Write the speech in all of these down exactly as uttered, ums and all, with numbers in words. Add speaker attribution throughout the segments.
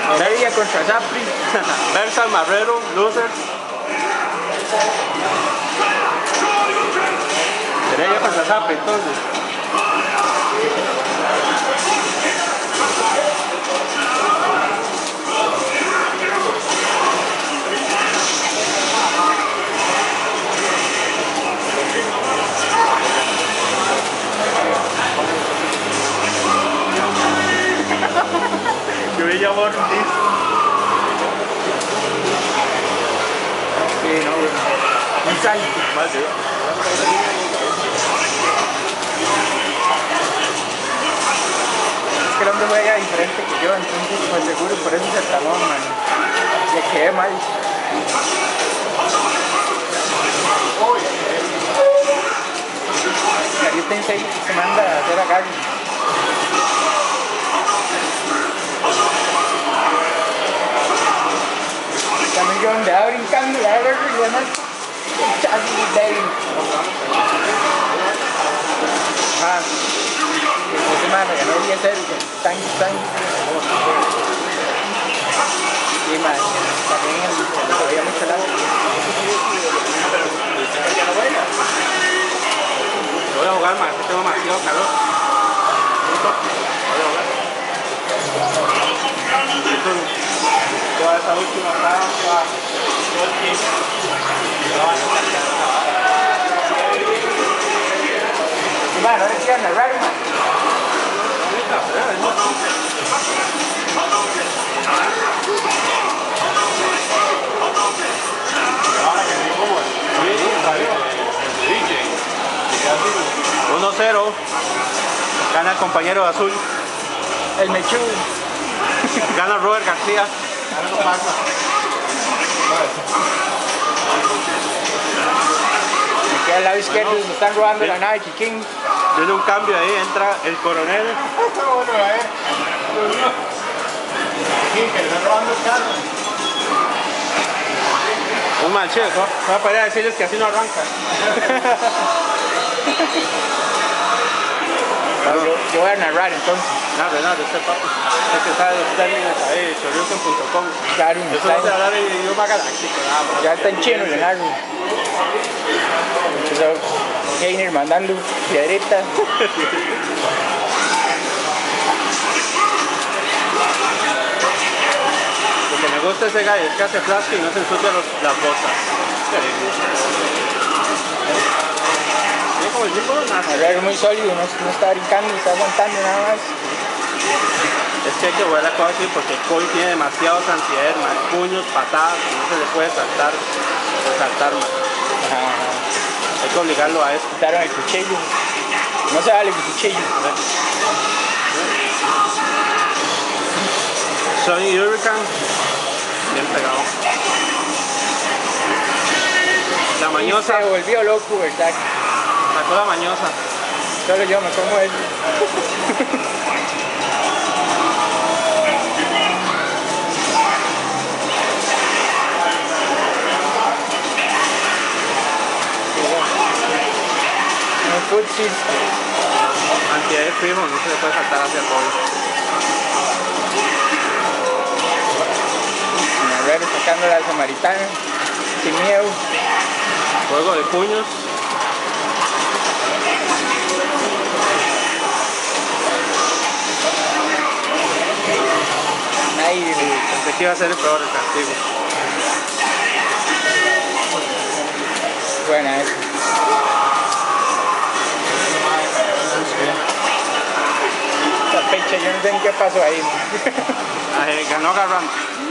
Speaker 1: Heredia contra Sapri.
Speaker 2: Versal, Marrero, Losers. Heredia contra Sapri, entonces. Yo veía amor, sí.
Speaker 1: Sí, no, bueno. Un salto.
Speaker 2: Más, ¿sí?
Speaker 1: Es que el hombre juega diferente que yo, entonces pues seguro por eso se tramó, man. Le quedé mal. Darío Tensei se manda a hacer agarre. También yo andaba brincando y ahora y además chasis de ahí. Ajá. Esta semana ganó diez cero, tan, tan. Sí, man, también el, el, había mucho largo.
Speaker 2: Voy a jugar más, que tengo demasiado calor. Voy a jugar. Toda esa última franja, todo el tiempo.
Speaker 1: Sí, man, no le quieran narrar, man.
Speaker 2: uno cero. Gana el compañero azul.
Speaker 1: El Mechú.
Speaker 2: Gana Robert García.
Speaker 1: Me queda al lado izquierdo,
Speaker 2: Bueno,
Speaker 1: me están robando
Speaker 2: bien.
Speaker 1: la nave Kikín.
Speaker 2: Tiene un cambio ahí, entra el coronel.
Speaker 1: Bueno, a ver. Sí, que le están robando el carro.
Speaker 2: Un manche, voy a parar a decirles que así no arranca.
Speaker 1: Bueno, yo, yo voy a narrar entonces.
Speaker 2: No, Renato, este papi. Es que sabe los términos ahí, choriuken punto com.
Speaker 1: Claro,
Speaker 2: Yo solo sé hablar en idioma galáctico. Nada,
Speaker 1: ya está en chino el narro. Entonces, Heiner mandando piedrita.
Speaker 2: Lo que me gusta ese gallo es que hace flasco y no se ensucia los, las botas. Tiene como el mismo nada.
Speaker 1: Narrar muy sólido, no, no está brincando, está aguantando nada más.
Speaker 2: Es que hay que jugar la cosa así porque Koi tiene demasiados antiaéreos, más puños, patadas, no se le puede saltar, saltar más.
Speaker 1: Ajá, ajá.
Speaker 2: Hay que obligarlo a eso.
Speaker 1: Quitaron el cuchillo. No se vale el cuchillo.
Speaker 2: Sony Hurricane, bien pegado. La mañosa,
Speaker 1: Se volvió loco, ¿verdad?
Speaker 2: sacó la mañosa.
Speaker 1: Solo yo me como eso. Un futsis.
Speaker 2: Antiaéreo fijo, no se le puede saltar hacia todo.
Speaker 1: Narrar sacando la samaritana. Sin miedo.
Speaker 2: Juego de puños.
Speaker 1: Nadie.
Speaker 2: Pensé que iba a ser el peor el castigo.
Speaker 1: Buena esa. Esa fecha, yo no sé ni qué pasó ahí.
Speaker 2: Ay, ganó Garrant.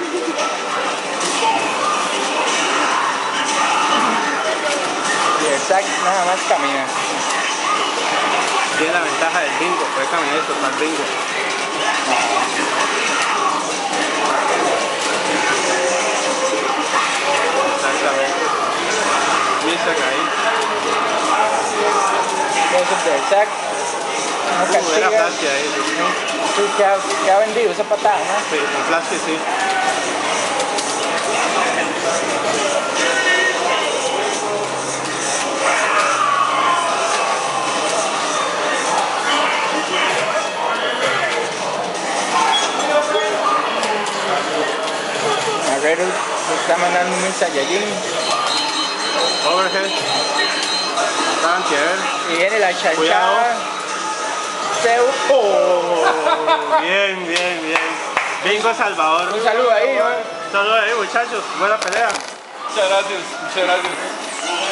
Speaker 1: Y el sac nada más camina.
Speaker 2: Tiene la ventaja del bingo, puede caminar esto para el bingo. Exactamente. Viste que ahí.
Speaker 1: Entonces del sac. No
Speaker 2: Uh, era
Speaker 1: castiga.
Speaker 2: flash ahí.
Speaker 1: Sí, queda, queda vendido esa patada, ¿no?
Speaker 2: Sí, con flash sí.
Speaker 1: Guerrero se está mandando un Saiyajin.
Speaker 2: Overhead. Está antier.
Speaker 1: Y viene la
Speaker 2: Cuidado.
Speaker 1: chanchada. Seu.
Speaker 2: Oh, bien, bien, bien. Bingo Salvador.
Speaker 1: Un saludo ahí, ¿no?
Speaker 2: Saludos ahí, muchachos. Buena pelea.
Speaker 3: Muchas gracias, muchas gracias.